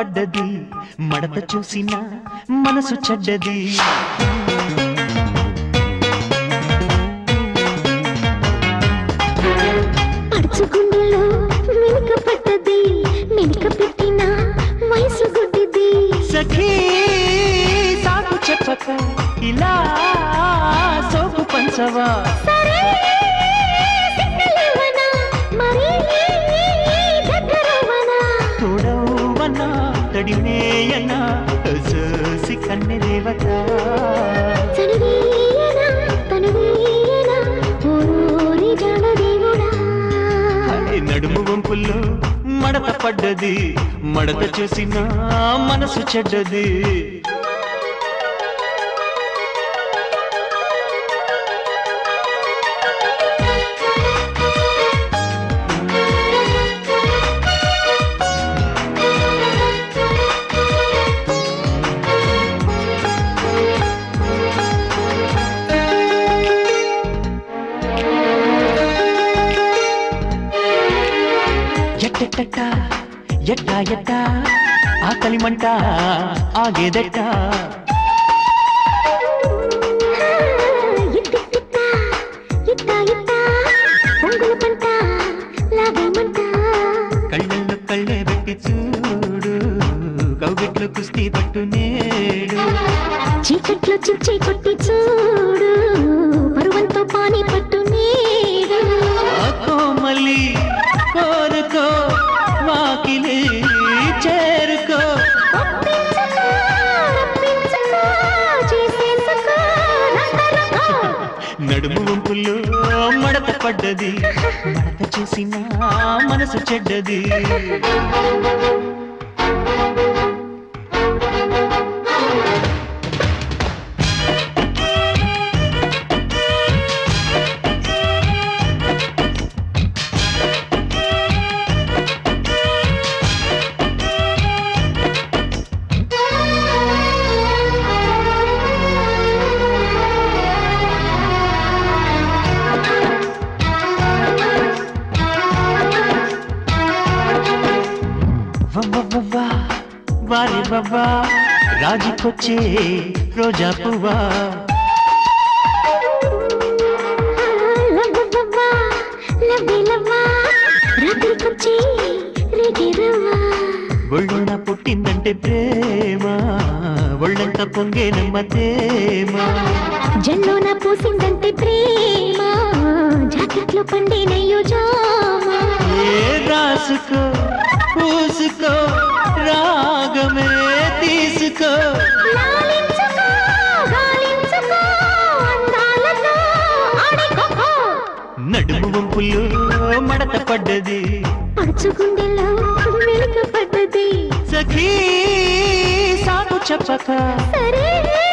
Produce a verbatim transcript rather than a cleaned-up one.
పడ్డది మడత చూసిన మనసు చెడ్డది పడుచుకుండలో మెలిక పడ్డది మెలిక పెట్టిన వయసు గుడ్డిది సఖీ సాకు చెప్పక ఇలా సోకు పంచవా సరే సిగ్గలేవనా మరి దగ్గరవనా తోడవనా తడినేయనా సోసి కన్నె దేవత చనివీయనా తనువీయనా ఓరి జాడ దేవుడా నడుము వంపుల్లో మడత పడ్డది మడత చూసిన మనసు చెడ్డది ఎట్టెట్ట ఎట్టా ఎట్టా ఆకలి మంట ఆగేదెట్ట కళ్ళల్లో కళ్ళే పెట్టి చూడు కౌగిట్లో కుస్తీ పట్టు నేడు చీకట్లో చిచ్చి కొట్టి చూడు పరువంతో పానీ పట్టు నేడు కోమలి కోరుకో వాకిలి చేరుకో నడుము వంపుల్లో మడత పడ్డది మడత చేసిన మనసు చెడ్డది వారి బాబా రాజుకొచ్చే రోజా పువ్వా ఒళ్ళున పుట్టిందంటే ప్రేమ ఒళ్ళంత పొంగేనమ్మ తేమ జల్లోన పూసిందంటే ప్రేమ జాకెట్లో పండినయ్యో జామా ఏ రాసుకో పూసుకో రాగమే తీసుకో నడుము వంపుల్లో మడత పడ్డది పడుచుకుండెలో మెలిక పడ్డది సఖీ సాకు చెప్పక సరే